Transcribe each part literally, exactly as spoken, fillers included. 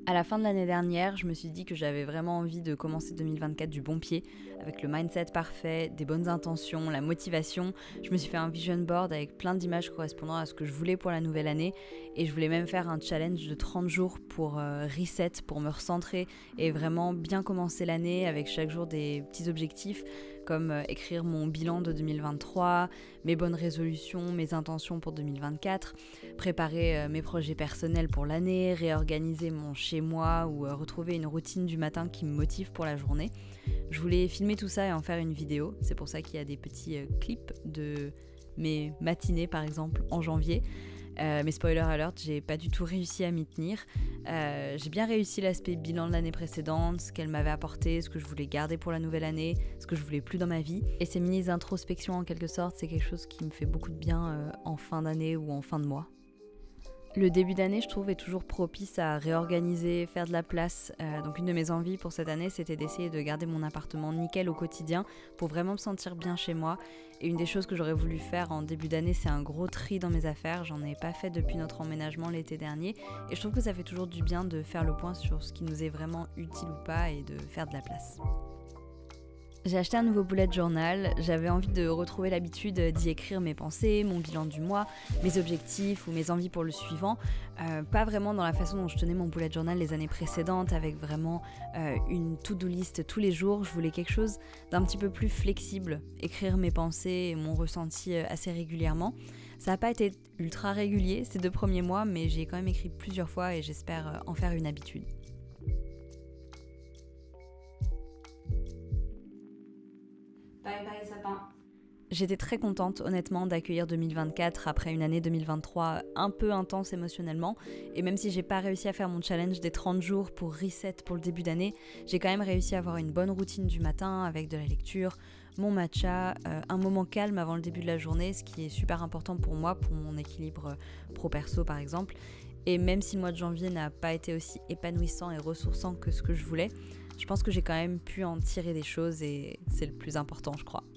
À la fin de l'année dernière, je me suis dit que j'avais vraiment envie de commencer deux mille vingt-quatre du bon pied, avec le mindset parfait, des bonnes intentions, la motivation. Je me suis fait un vision board avec plein d'images correspondant à ce que je voulais pour la nouvelle année, et je voulais même faire un challenge de trente jours pour euh, reset, pour me recentrer et vraiment bien commencer l'année avec chaque jour des petits objectifs, comme euh, écrire mon bilan de deux mille vingt-trois, mes bonnes résolutions, mes intentions pour deux mille vingt-quatre, préparer euh, mes projets personnels pour l'année, réorganiser mon chez moi ou euh, retrouver une routine du matin qui me motive pour la journée. Je voulais filmer tout ça et en faire une vidéo. C'est pour ça qu'il y a des petits euh, clips de mes matinées par exemple en janvier. Euh, mais spoiler alert, j'ai pas du tout réussi à m'y tenir. Euh, j'ai bien réussi l'aspect bilan de l'année précédente, ce qu'elle m'avait apporté, ce que je voulais garder pour la nouvelle année, ce que je voulais plus dans ma vie. Et ces mini-introspections en quelque sorte, c'est quelque chose qui me fait beaucoup de bien euh, en fin d'année ou en fin de mois. Le début d'année, je trouve, est toujours propice à réorganiser, faire de la place. Euh, donc une de mes envies pour cette année, c'était d'essayer de garder mon appartement nickel au quotidien pour vraiment me sentir bien chez moi. Et une des choses que j'aurais voulu faire en début d'année, c'est un gros tri dans mes affaires. J'en ai pas fait depuis notre emménagement l'été dernier. Et je trouve que ça fait toujours du bien de faire le point sur ce qui nous est vraiment utile ou pas et de faire de la place. J'ai acheté un nouveau bullet journal, j'avais envie de retrouver l'habitude d'y écrire mes pensées, mon bilan du mois, mes objectifs ou mes envies pour le suivant. Euh, pas vraiment dans la façon dont je tenais mon bullet journal les années précédentes, avec vraiment euh, une to-do list tous les jours. Je voulais quelque chose d'un petit peu plus flexible, écrire mes pensées et mon ressenti assez régulièrement. Ça n'a pas été ultra régulier ces deux premiers mois, mais j'ai quand même écrit plusieurs fois et j'espère en faire une habitude. Bye bye sapin. J'étais très contente honnêtement d'accueillir deux mille vingt-quatre après une année deux mille vingt-trois un peu intense émotionnellement, et même si j'ai pas réussi à faire mon challenge des trente jours pour reset pour le début d'année, j'ai quand même réussi à avoir une bonne routine du matin avec de la lecture, mon matcha, euh, un moment calme avant le début de la journée, ce qui est super important pour moi, pour mon équilibre pro-perso par exemple. Et même si le mois de janvier n'a pas été aussi épanouissant et ressourçant que ce que je voulais, je pense que j'ai quand même pu en tirer des choses et c'est le plus important, je crois.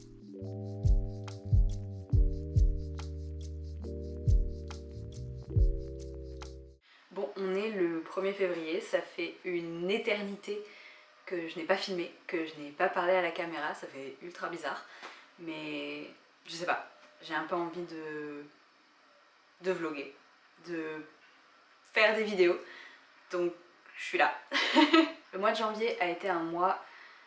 Bon, on est le premier février, ça fait une éternité que je n'ai pas filmé, que je n'ai pas parlé à la caméra, ça fait ultra bizarre. Mais je sais pas, j'ai un peu envie de, de vlogger, de faire des vidéos, donc je suis là. Le mois de janvier a été un mois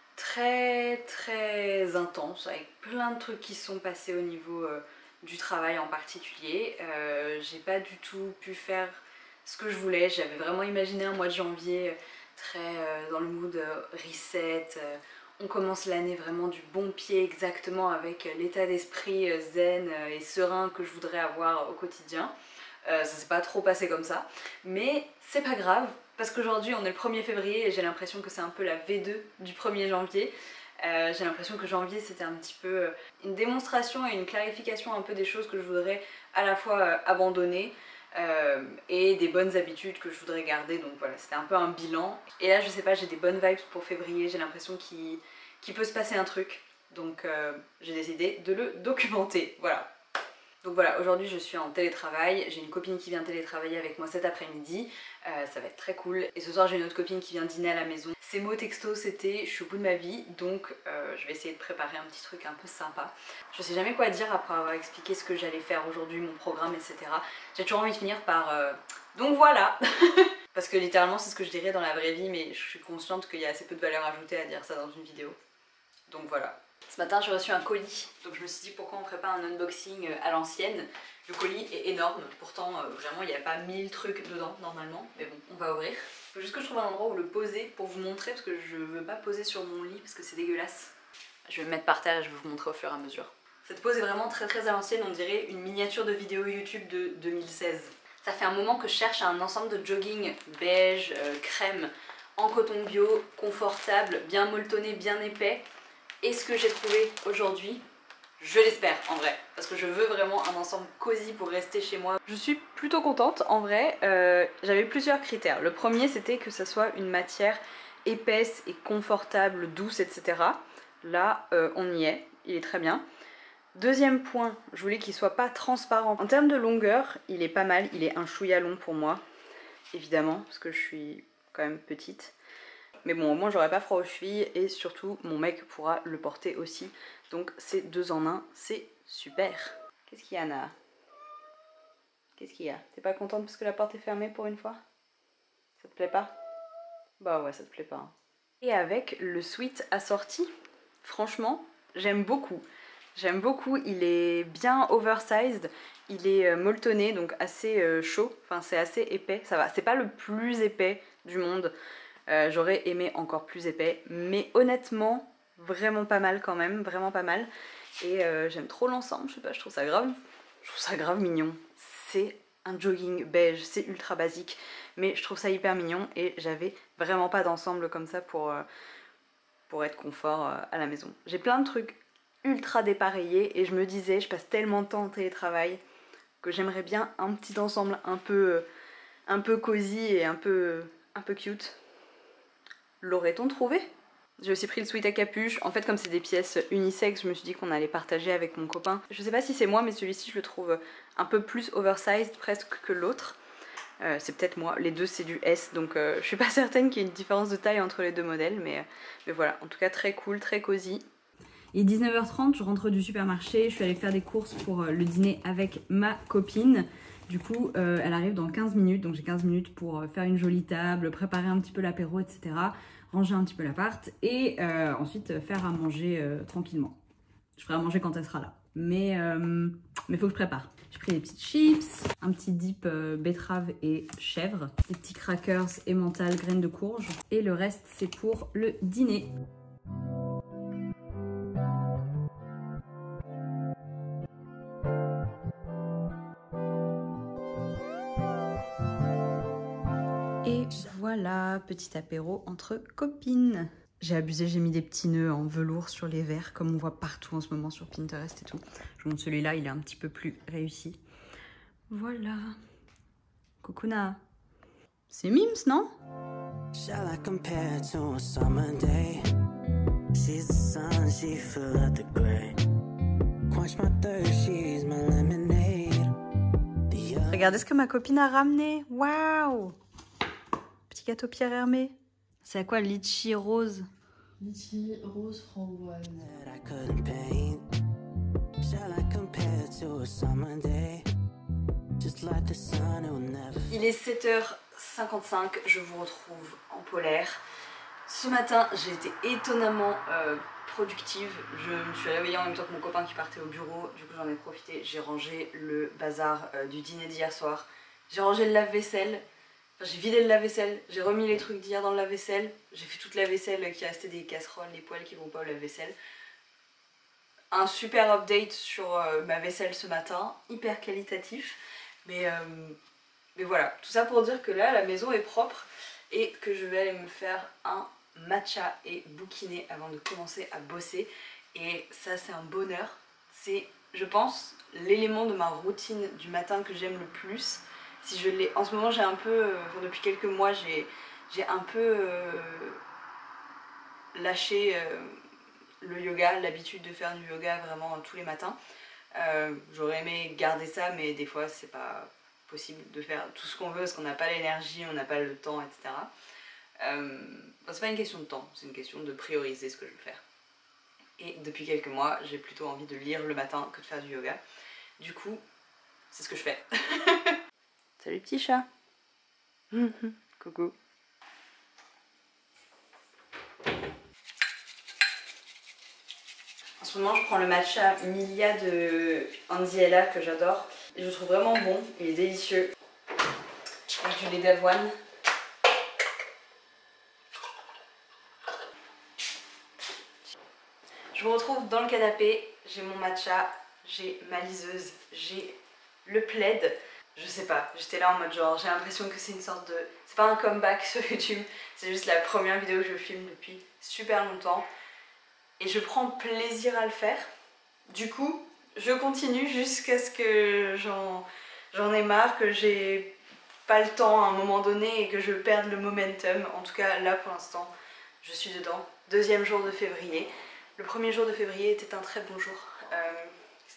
très très intense, avec plein de trucs qui sont passés au niveau euh, du travail en particulier. Euh, j'ai pas du tout pu faire ce que je voulais, j'avais vraiment imaginé un mois de janvier très euh, dans le mood euh, reset, euh, on commence l'année vraiment du bon pied exactement avec l'état d'esprit euh, zen euh, et serein que je voudrais avoir au quotidien. Euh, ça s'est pas trop passé comme ça, mais c'est pas grave, parce qu'aujourd'hui on est le premier février et j'ai l'impression que c'est un peu la V deux du premier janvier. Euh, j'ai l'impression que janvier c'était un petit peu une démonstration et une clarification un peu des choses que je voudrais à la fois euh, abandonner euh, et des bonnes habitudes que je voudrais garder, donc voilà, c'était un peu un bilan. Et là je sais pas, j'ai des bonnes vibes pour février, j'ai l'impression qu'il qu'il peut se passer un truc, donc euh, j'ai décidé de le documenter, voilà. Donc voilà, aujourd'hui je suis en télétravail, j'ai une copine qui vient télétravailler avec moi cet après-midi, euh, ça va être très cool. Et ce soir j'ai une autre copine qui vient dîner à la maison. Ces mots textos c'était « je suis au bout de ma vie », donc euh, je vais essayer de préparer un petit truc un peu sympa. Je sais jamais quoi dire après avoir expliqué ce que j'allais faire aujourd'hui, mon programme, et cetera. J'ai toujours envie de finir par euh, « donc voilà !» Parce que littéralement c'est ce que je dirais dans la vraie vie, mais je suis consciente qu'il y a assez peu de valeur ajoutée à dire ça dans une vidéo. Donc voilà. Ce matin j'ai reçu un colis, donc je me suis dit pourquoi on ferait pas un unboxing à l'ancienne. Le colis est énorme, pourtant euh, vraiment il n'y a pas mille trucs dedans normalement, mais bon, on va ouvrir. Il faut juste que je trouve un endroit où le poser pour vous montrer, parce que je veux pas poser sur mon lit parce que c'est dégueulasse. Je vais me mettre par terre et je vais vous montrer au fur et à mesure. Cette pose est vraiment très très à l'ancienne, on dirait une miniature de vidéo YouTube de deux mille seize. Ça fait un moment que je cherche un ensemble de jogging beige, euh, crème, en coton bio, confortable, bien molletonné, bien épais. Et ce que j'ai trouvé aujourd'hui, je l'espère en vrai, parce que je veux vraiment un ensemble cosy pour rester chez moi. Je suis plutôt contente en vrai, euh, j'avais plusieurs critères. Le premier c'était que ça soit une matière épaisse et confortable, douce, et cetera. Là euh, on y est, il est très bien. Deuxième point, je voulais qu'il soit pas transparent. En termes de longueur, il est pas mal, il est un chouïa long pour moi, évidemment, parce que je suis quand même petite. Mais bon, au moins j'aurai pas froid aux chevilles et surtout mon mec pourra le porter aussi. Donc c'est deux en un, c'est super. Qu'est-ce qu'il y a, Anna? Qu'est-ce qu'il y a? T'es pas contente parce que la porte est fermée pour une fois? Ça te plaît pas? Bah ouais, ça te plaît pas. Hein. Et avec le sweat assorti, franchement, j'aime beaucoup. J'aime beaucoup, il est bien oversized, il est molletonné, donc assez chaud, enfin c'est assez épais, ça va. C'est pas le plus épais du monde, euh, j'aurais aimé encore plus épais, mais honnêtement, vraiment pas mal quand même, vraiment pas mal. Et euh, j'aime trop l'ensemble, je sais pas, je trouve ça grave, je trouve ça grave mignon. C'est un jogging beige, c'est ultra basique, mais je trouve ça hyper mignon et j'avais vraiment pas d'ensemble comme ça pour, euh, pour être confort euh, à la maison. J'ai plein de trucs ultra dépareillés et je me disais, je passe tellement de temps en télétravail que j'aimerais bien un petit ensemble un peu, un peu cosy et un peu, un peu cute. L'aurait-on trouvé? J'ai aussi pris le sweat à capuche. En fait, comme c'est des pièces unisexes, je me suis dit qu'on allait partager avec mon copain. Je sais pas si c'est moi, mais celui-ci, je le trouve un peu plus oversized presque que l'autre. Euh, c'est peut-être moi. Les deux, c'est du S, donc euh, je suis pas certaine qu'il y ait une différence de taille entre les deux modèles, mais, mais voilà. En tout cas, très cool, très cosy. Il est dix-neuf heures trente, je rentre du supermarché, je suis allée faire des courses pour le dîner avec ma copine. Du coup, euh, elle arrive dans quinze minutes, donc j'ai quinze minutes pour faire une jolie table, préparer un petit peu l'apéro, et cetera. Ranger un petit peu l'appart et euh, ensuite faire à manger euh, tranquillement. Je ferai à manger quand elle sera là. Mais euh, mais faut que je prépare. J'ai pris des petites chips, un petit dip euh, betterave et chèvre, des petits crackers, emmental, graines de courge. Et le reste, c'est pour le dîner. Et voilà, petit apéro entre copines. J'ai abusé, j'ai mis des petits nœuds en velours sur les verres, comme on voit partout en ce moment sur Pinterest et tout. Je vous montre celui-là, il est un petit peu plus réussi. Voilà. Kokuna. C'est Mims, non? Shall I compare to a summer day? She's the sun, she full of the gray. Quench my thirst, she's my lemonade. Regardez ce que ma copine a ramené. Waouh! Petit gâteau Pierre Hermé. C'est à quoi? Litchi rose. Litchi rose framboise. Il est sept heures cinquante-cinq, je vous retrouve en polaire. Ce matin, j'ai été étonnamment euh, productive. Je me suis réveillée en même temps que mon copain qui partait au bureau. Du coup, j'en ai profité. J'ai rangé le bazar euh, du dîner d'hier soir. J'ai rangé le lave-vaisselle. J'ai vidé le lave-vaisselle, j'ai remis les trucs d'hier dans le lave-vaisselle, j'ai fait toute la vaisselle qui restait des casseroles, des poêles qui vont pas au lave-vaisselle. Un super update sur euh, ma vaisselle ce matin, hyper qualitatif. Mais, euh, mais voilà, tout ça pour dire que là la maison est propre et que je vais aller me faire un matcha et bouquiner avant de commencer à bosser. Et ça c'est un bonheur, c'est je pense l'élément de ma routine du matin que j'aime le plus. Si je l'ai, en ce moment j'ai un peu, euh, enfin, depuis quelques mois j'ai j'ai un peu euh, lâché euh, le yoga, l'habitude de faire du yoga vraiment tous les matins. Euh, J'aurais aimé garder ça, mais des fois c'est pas possible de faire tout ce qu'on veut parce qu'on n'a pas l'énergie, on n'a pas le temps, et cetera. Euh, enfin, c'est pas une question de temps, c'est une question de prioriser ce que je veux faire. Et depuis quelques mois, j'ai plutôt envie de lire le matin que de faire du yoga. Du coup, c'est ce que je fais. Salut petit chat. Coucou. En ce moment je prends le matcha Milia de Anziella que j'adore. Et je le trouve vraiment bon, il est délicieux. Avec du lait d'avoine. Je vous retrouve dans le canapé, j'ai mon matcha, j'ai ma liseuse, j'ai le plaid. Je sais pas, j'étais là en mode genre, j'ai l'impression que c'est une sorte de... C'est pas un comeback sur YouTube, c'est juste la première vidéo que je filme depuis super longtemps. Et je prends plaisir à le faire. Du coup, je continue jusqu'à ce que j'en j'en ai marre, que j'ai pas le temps à un moment donné et que je perde le momentum. En tout cas, là pour l'instant, je suis dedans. Deuxième jour de février. Le premier jour de février était un très bon jour. Euh,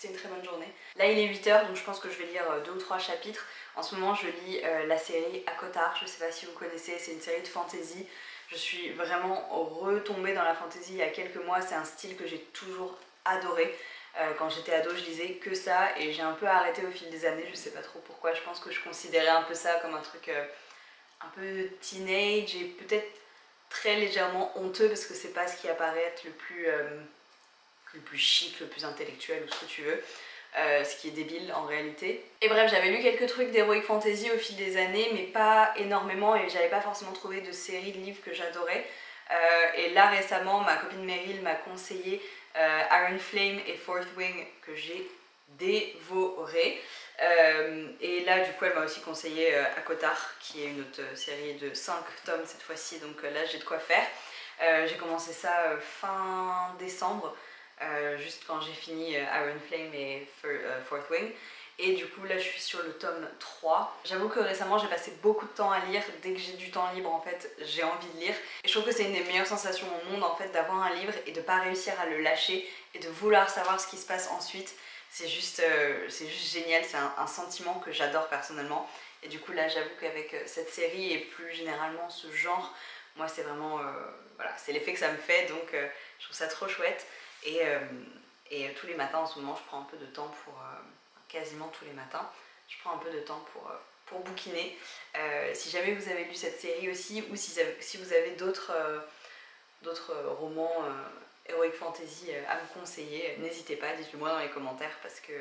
c'était une très bonne journée. Là il est huit heures donc je pense que je vais lire deux ou trois chapitres. En ce moment je lis euh, la série ACOTAR, je sais pas si vous connaissez, c'est une série de fantasy. Je suis vraiment retombée dans la fantasy il y a quelques mois, c'est un style que j'ai toujours adoré. Euh, quand j'étais ado je lisais que ça et j'ai un peu arrêté au fil des années, je sais pas trop pourquoi, je pense que je considérais un peu ça comme un truc euh, un peu teenage et peut-être très légèrement honteux parce que c'est pas ce qui apparaît être le plus, euh, le plus chic, le plus intellectuel ou ce que tu veux. Euh, ce qui est débile en réalité. Et bref, j'avais lu quelques trucs d'Heroic Fantasy au fil des années, mais pas énormément et j'avais pas forcément trouvé de séries de livres que j'adorais. Euh, et là récemment, ma copine Meryl m'a conseillé euh, Iron Flame et Fourth Wing que j'ai dévoré. Euh, et là du coup elle m'a aussi conseillé euh, ACOTAR qui est une autre série de cinq tomes cette fois-ci, donc euh, là j'ai de quoi faire. Euh, j'ai commencé ça euh, fin décembre. Euh, juste quand j'ai fini euh, Iron Flame et euh, Fourth Wing et du coup là je suis sur le tome trois. J'avoue que récemment j'ai passé beaucoup de temps à lire, dès que j'ai du temps libre en fait j'ai envie de lire et je trouve que c'est une des meilleures sensations au monde en fait d'avoir un livre et de pas réussir à le lâcher et de vouloir savoir ce qui se passe ensuite. C'est juste, euh, c'est juste génial, c'est un, un sentiment que j'adore personnellement et du coup là j'avoue qu'avec euh, cette série et plus généralement ce genre, moi c'est vraiment, euh, voilà, c'est l'effet que ça me fait donc euh, je trouve ça trop chouette. Et, euh, et tous les matins en ce moment je prends un peu de temps pour, euh, quasiment tous les matins, je prends un peu de temps pour, euh, pour bouquiner. Euh, si jamais vous avez lu cette série aussi ou si, si vous avez d'autres euh, d'autres romans euh, Heroic Fantasy euh, à me conseiller, n'hésitez pas, dites-le moi dans les commentaires parce que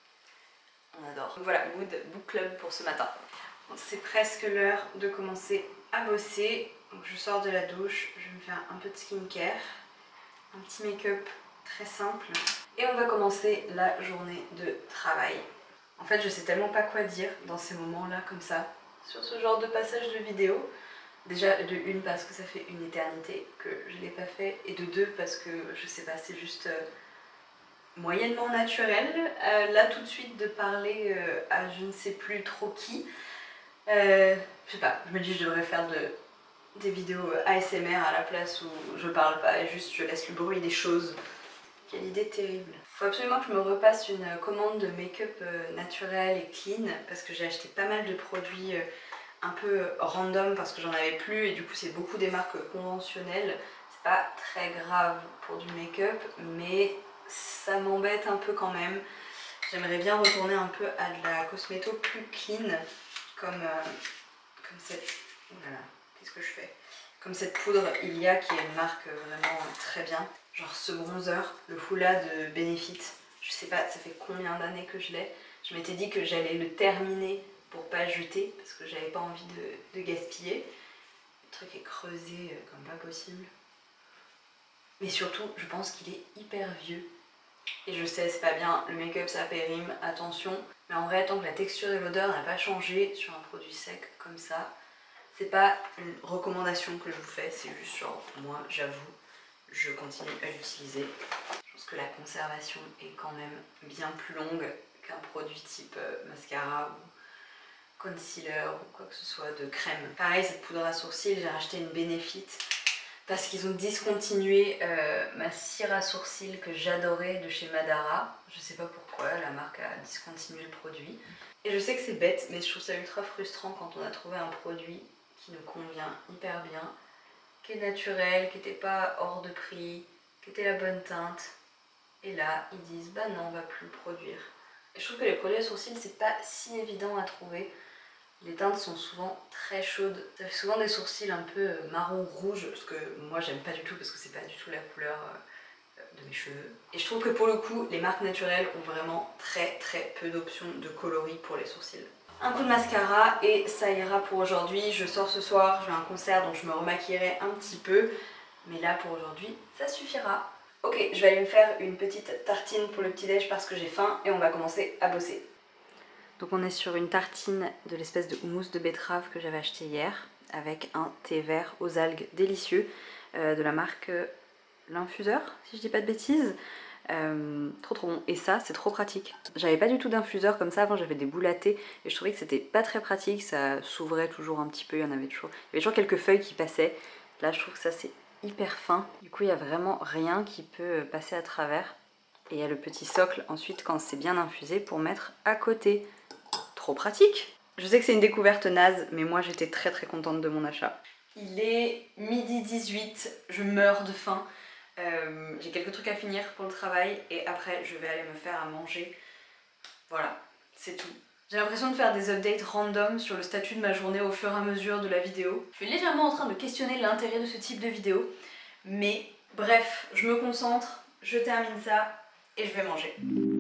on adore. Donc voilà, Mood Book Club pour ce matin. C'est presque l'heure de commencer à bosser, donc je sors de la douche, je vais me faire un peu de skincare, un petit make-up très simple et on va commencer la journée de travail. En fait je sais tellement pas quoi dire dans ces moments là comme ça sur ce genre de passage de vidéo. Déjà de une parce que ça fait une éternité que je l'ai pas fait et de deux parce que je sais pas, c'est juste euh, moyennement naturel euh, là tout de suite de parler euh, à je ne sais plus trop qui. Euh, je sais pas, je me dis je devrais faire de des vidéos A S M R à la place où je parle pas et juste je laisse le bruit des choses. Quelle idée terrible. Faut absolument que je me repasse une commande de make-up naturel et clean parce que j'ai acheté pas mal de produits un peu random parce que j'en avais plus et du coup c'est beaucoup des marques conventionnelles. C'est pas très grave pour du make-up mais ça m'embête un peu quand même. J'aimerais bien retourner un peu à de la cosméto plus clean comme, euh, comme cette... Oh là là. Qu'est-ce que je fais? Comme cette poudre Ilia qui est une marque vraiment très bien. Genre ce bronzer, le Hoola de Benefit. Je sais pas, ça fait combien d'années que je l'ai. Je m'étais dit que j'allais le terminer pour pas jeter parce que j'avais pas envie de, de gaspiller. Le truc est creusé comme pas possible. Mais surtout, je pense qu'il est hyper vieux. Et je sais, c'est pas bien, le make-up ça périme, attention. Mais en vrai, tant que la texture et l'odeur n'a pas changé sur un produit sec comme ça, c'est pas une recommandation que je vous fais, c'est juste genre, moi j'avoue, je continue à l'utiliser. Je pense que la conservation est quand même bien plus longue qu'un produit type euh, mascara ou concealer ou quoi que ce soit de crème. Pareil, cette poudre à sourcils, j'ai racheté une Benefit parce qu'ils ont discontinué euh, ma cire à sourcils que j'adorais de chez Madara. Je sais pas pourquoi, la marque a discontinué le produit. Et je sais que c'est bête, mais je trouve ça ultra frustrant quand on a trouvé un produit qui nous convient hyper bien, qui est naturel, qui n'était pas hors de prix, qui était la bonne teinte. Et là, ils disent bah non, on va plus le produire. Et je trouve que les produits à sourcils, c'est pas si évident à trouver. Les teintes sont souvent très chaudes. Ça fait souvent des sourcils un peu marron-rouge, ce que moi j'aime pas du tout parce que c'est pas du tout la couleur de mes cheveux. Et je trouve que pour le coup, les marques naturelles ont vraiment très très peu d'options de coloris pour les sourcils. Un coup de mascara et ça ira pour aujourd'hui. Je sors ce soir, je vais à un concert donc je me remaquillerai un petit peu. Mais là pour aujourd'hui, ça suffira. Ok, je vais aller me faire une petite tartine pour le petit-déj parce que j'ai faim et on va commencer à bosser. Donc on est sur une tartine de l'espèce de houmous de betterave que j'avais acheté hier avec un thé vert aux algues délicieux euh, de la marque euh, L'Infuseur, si je dis pas de bêtises. Euh, trop trop bon. Et ça, c'est trop pratique. J'avais pas du tout d'infuseur comme ça avant, j'avais des boules à thé et je trouvais que c'était pas très pratique, ça s'ouvrait toujours un petit peu, il y en avait toujours, il y avait toujours quelques feuilles qui passaient. Là, je trouve que ça c'est hyper fin. Du coup, il y a vraiment rien qui peut passer à travers. Et il y a le petit socle ensuite quand c'est bien infusé pour mettre à côté. Trop pratique. Je sais que c'est une découverte naze, mais moi j'étais très très contente de mon achat. Il est midi dix-huit, je meurs de faim. Euh, j'ai quelques trucs à finir pour le travail et après je vais aller me faire à manger. Voilà, c'est tout. J'ai l'impression de faire des updates random sur le statut de ma journée au fur et à mesure de la vidéo. Je suis légèrement en train de questionner l'intérêt de ce type de vidéo, mais bref, je me concentre, je termine ça et je vais manger.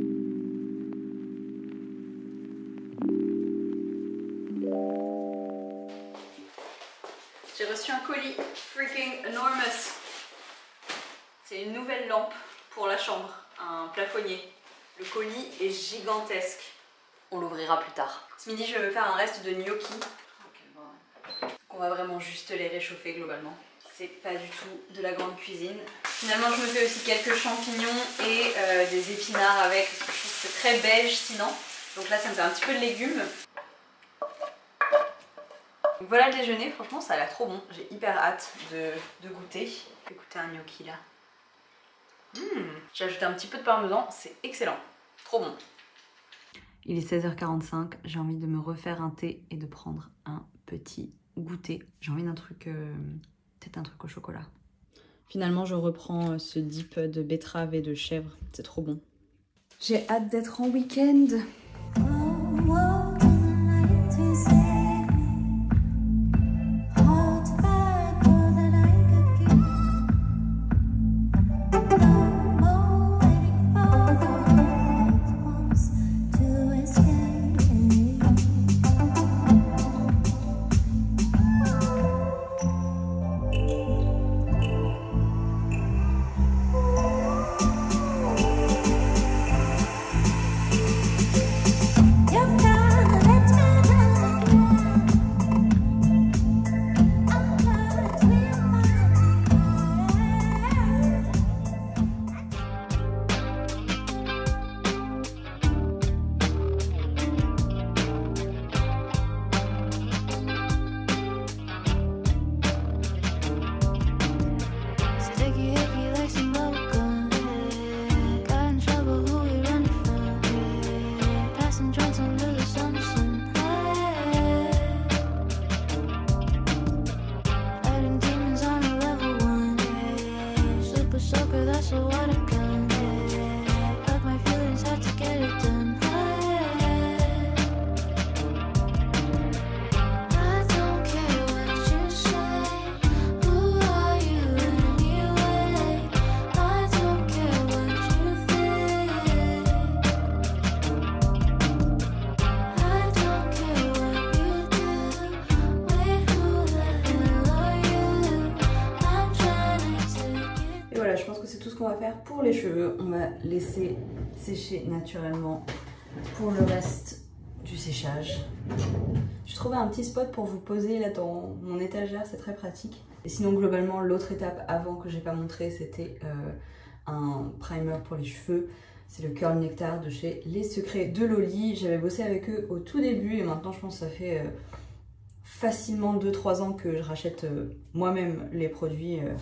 J'ai reçu un colis freaking enormous. C'est une nouvelle lampe pour la chambre, un plafonnier. Le colis est gigantesque. On l'ouvrira plus tard. Ce midi, je vais me faire un reste de gnocchi. Donc on va vraiment juste les réchauffer globalement. C'est pas du tout de la grande cuisine. Finalement, je me fais aussi quelques champignons et euh, des épinards avec, parce que je trouve que c'est très beige sinon. Donc là, ça me fait un petit peu de légumes. Donc voilà le déjeuner, franchement ça a l'air trop bon, j'ai hyper hâte de, de goûter. Écoutez un gnocchi là. Mmh. J'ai ajouté un petit peu de parmesan, c'est excellent, trop bon. Il est seize heures quarante-cinq, j'ai envie de me refaire un thé et de prendre un petit goûter. J'ai envie d'un truc, euh, peut-être un truc au chocolat. Finalement je reprends ce dip de betterave et de chèvre, c'est trop bon. J'ai hâte d'être en week-end. Je pense que c'est tout ce qu'on va faire pour les cheveux. On va laisser sécher naturellement pour le reste du séchage. J'ai trouvé un petit spot pour vous poser là dans mon étagère, c'est très pratique. Et sinon globalement l'autre étape avant que j'ai pas montré, c'était euh, un primer pour les cheveux. C'est le Curl Nectar de chez Les Secrets de Loli. J'avais bossé avec eux au tout début et maintenant je pense que ça fait euh, facilement deux trois ans que je rachète euh, moi-même les produits. Euh,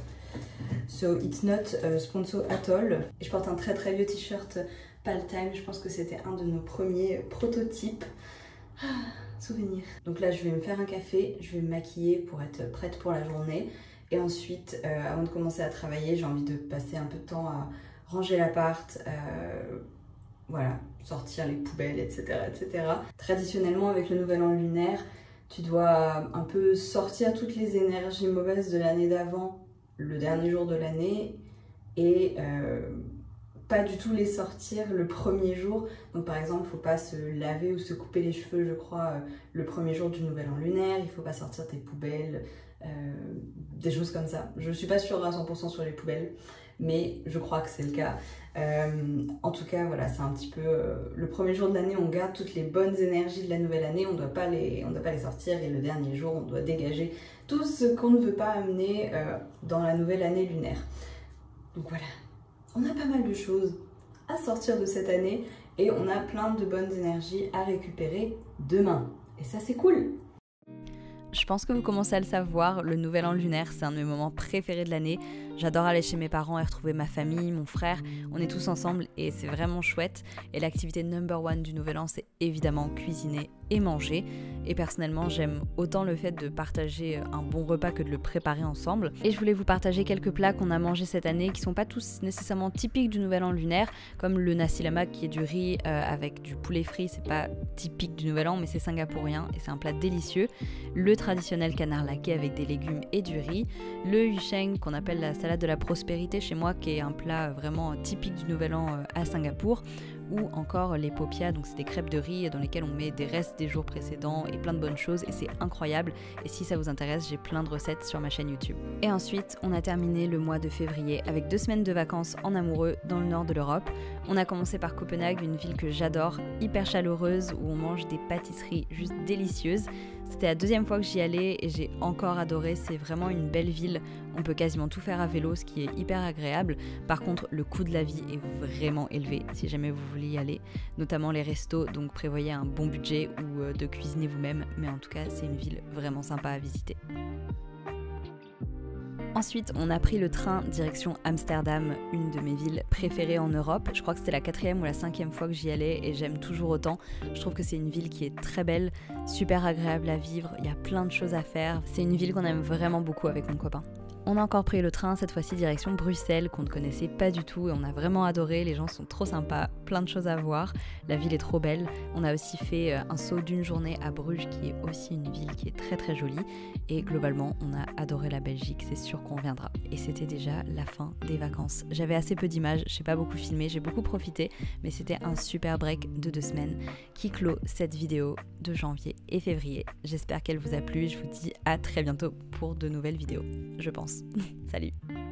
So it's not uh, sponsor at all. Et je porte un très très vieux t-shirt Pal Time, je pense que c'était un de nos premiers prototypes. Ah, souvenir. Donc là je vais me faire un café, je vais me maquiller pour être prête pour la journée. Et ensuite, euh, avant de commencer à travailler, j'ai envie de passer un peu de temps à ranger l'appart, euh, voilà, sortir les poubelles, et cetera, et cetera. Traditionnellement avec le nouvel an lunaire, tu dois un peu sortir toutes les énergies mauvaises de l'année d'avant, le dernier jour de l'année, et euh, pas du tout les sortir le premier jour. Donc par exemple, il ne faut pas se laver ou se couper les cheveux, je crois, euh, le premier jour du nouvel an lunaire. Il ne faut pas sortir tes poubelles, euh, des choses comme ça. Je ne suis pas sûre à cent pour cent sur les poubelles, mais je crois que c'est le cas. Euh, en tout cas, voilà, c'est un petit peu... Euh, le premier jour de l'année, on garde toutes les bonnes énergies de la nouvelle année, on ne doit pas les, on doit pas les sortir, et le dernier jour, on doit dégager tout ce qu'on ne veut pas amener euh, dans la nouvelle année lunaire. Donc voilà, on a pas mal de choses à sortir de cette année et on a plein de bonnes énergies à récupérer demain. Et ça, c'est cool! Je pense que vous commencez à le savoir, le nouvel an lunaire, c'est un de mes moments préférés de l'année. J'adore aller chez mes parents et retrouver ma famille, mon frère. On est tous ensemble et c'est vraiment chouette. Et l'activité number one du Nouvel An, c'est évidemment cuisiner et manger. Et personnellement, j'aime autant le fait de partager un bon repas que de le préparer ensemble. Et je voulais vous partager quelques plats qu'on a mangés cette année qui sont pas tous nécessairement typiques du Nouvel An lunaire, comme le nasi lemak qui est du riz euh, avec du poulet frit. C'est pas typique du Nouvel An, mais c'est singapourien et c'est un plat délicieux. Le traditionnel canard laqué avec des légumes et du riz. Le yu sheng qu'on appelle la salade de la prospérité chez moi, qui est un plat vraiment typique du Nouvel An euh, à Singapour. Ou encore les popias, donc c'est des crêpes de riz dans lesquelles on met des restes des jours précédents et plein de bonnes choses et c'est incroyable. Et si ça vous intéresse, j'ai plein de recettes sur ma chaîne YouTube. Et ensuite, on a terminé le mois de février avec deux semaines de vacances en amoureux dans le nord de l'Europe. On a commencé par Copenhague, une ville que j'adore, hyper chaleureuse, où on mange des pâtisseries juste délicieuses. C'était la deuxième fois que j'y allais et j'ai encore adoré, c'est vraiment une belle ville. On peut quasiment tout faire à vélo, ce qui est hyper agréable. Par contre, le coût de la vie est vraiment élevé si jamais vous voulez y aller, notamment les restos, donc prévoyez un bon budget ou de cuisiner vous-même, mais en tout cas, c'est une ville vraiment sympa à visiter. Ensuite, on a pris le train direction Amsterdam, une de mes villes préférées en Europe. Je crois que c'était la quatrième ou la cinquième fois que j'y allais et j'aime toujours autant. Je trouve que c'est une ville qui est très belle, super agréable à vivre, il y a plein de choses à faire. C'est une ville qu'on aime vraiment beaucoup avec mon copain. On a encore pris le train, cette fois-ci direction Bruxelles, qu'on ne connaissait pas du tout et on a vraiment adoré, les gens sont trop sympas, plein de choses à voir, la ville est trop belle. On a aussi fait un saut d'une journée à Bruges, qui est aussi une ville qui est très très jolie. Et globalement, on a adoré la Belgique, c'est sûr qu'on reviendra. Et c'était déjà la fin des vacances. J'avais assez peu d'images, j'ai pas beaucoup filmé, j'ai beaucoup profité, mais c'était un super break de deux semaines qui clôt cette vidéo de janvier et février. J'espère qu'elle vous a plu, je vous dis à très bientôt pour de nouvelles vidéos, je pense. Salut!